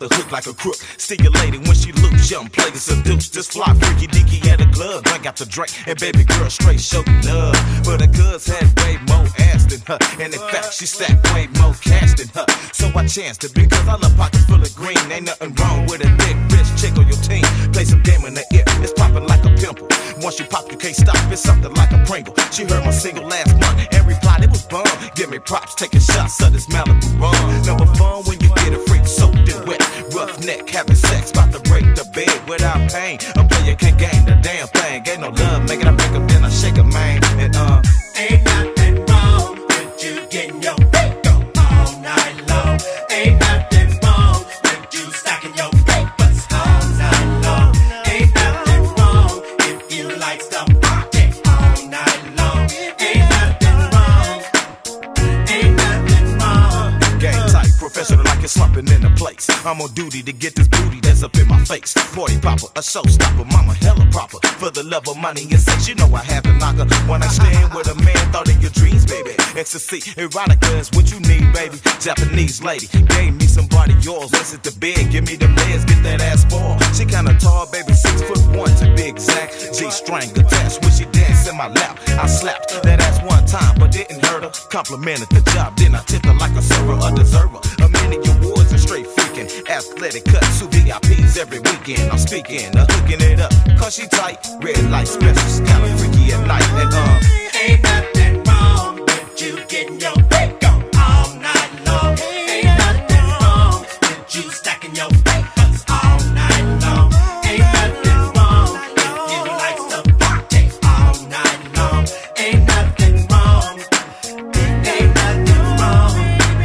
the hook like a crook. Stimulating when she loops, young play to seduce. Just fly freaky deaky at a club, drink out the drink, and baby girl straight show love. But her cuz had way more ass than her, and in fact she stacked way more cash than her. So I chanced it because I love pockets full of green. Ain't nothing wrong with a thick bitch chick on your team. Play some game in the ear, it's popping like a pimple. Once you pop, you can't stop, it's something like a Pringle. She heard my single last month and replied it was bum. Give me props, taking shots of this Malibu rum. Number fun when you get a freak soaked and wet. Rough neck, having sex, about to break the bed without pain. A player can't gain the damn thing. Ain't no love, make it I break up, then I shake a man. And ain't nothing wrong with you getting your freak on all night long. Ain't nothing wrong with you stacking your papers all night long. Ain't nothing wrong if you like to party all night long. Ain't nothing wrong. Ain't nothing wrong. game tight, professional like it's slumping in the place. I'm on duty to get this booty that's up in my face. Party popper, a showstopper, mama hella proper. For the love of money and sex, you know I have to knock her. When I stand with a man, thought of your dreams, baby. Ecstasy, erotica is what you need, baby. Japanese lady, gave me somebody yours. Let's hit the bed, give me them legs, get that ass ball. She kinda tall, baby, 6'1" to be exact. G-string attached when she danced in my lap. I slapped that ass one time, but didn't hurt her. Complimented the job, then I tipped her like a server, a deserver. A many awards and straight freaking. Athletic cuts, 2 VIPs every weekend. I'm speaking, hooking it up, cause she tight. Red light specials, kinda freaky at night. And ain't nothing wrong with you getting your freak on all night long. Ain't nothing wrong with you stacking your papers all night long. Ain't nothing wrong if you like to party all night long. Ain't nothing wrong. Ain't nothing wrong.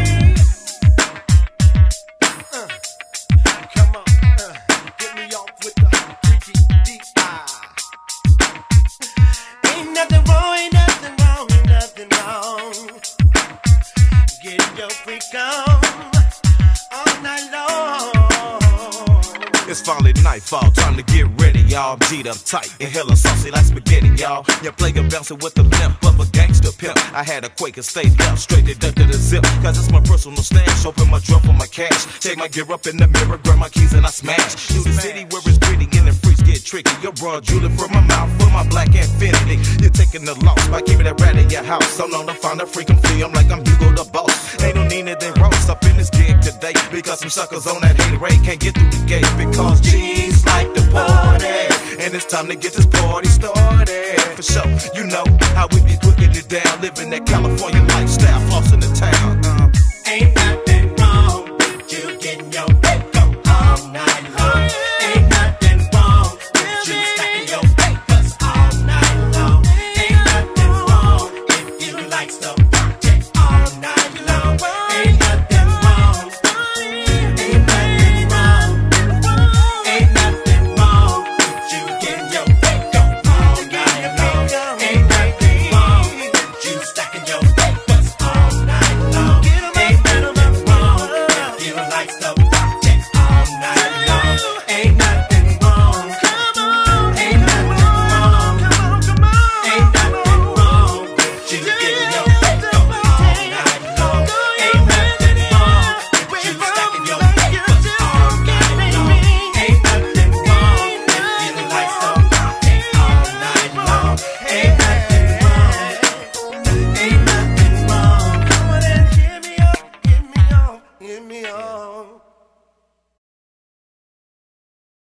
Come on, get me off with the freaky deep eye. Ain't nothing wrong, ain't nothing wrong, ain't nothing wrong. Get your freak on all night long. it's finally nightfall, time to get ready, y'all. G'd up tight and hella saucy like spaghetti, y'all. You play a bouncer with the limp of a gangster pimp. I had a Quaker stay down, straight deducted the zip, cause it's my personal stash. Open my drum for my cash, take my gear up in the mirror, grab my keys and I smash. Through the city where it's gritty and the freaks get tricky. Your broad drooling from my mouth for my black infinity. You're taking the loss by keeping that rat in your house. So known to find a freaking flea, I'm like I'm Hugo the boss. Ain't no need to roast up in this gig today, because some suckers on that hate rate can't get through the gate. Because G's like to party, and it's time to get this party started. For sure, you know how we be putting it down, living that California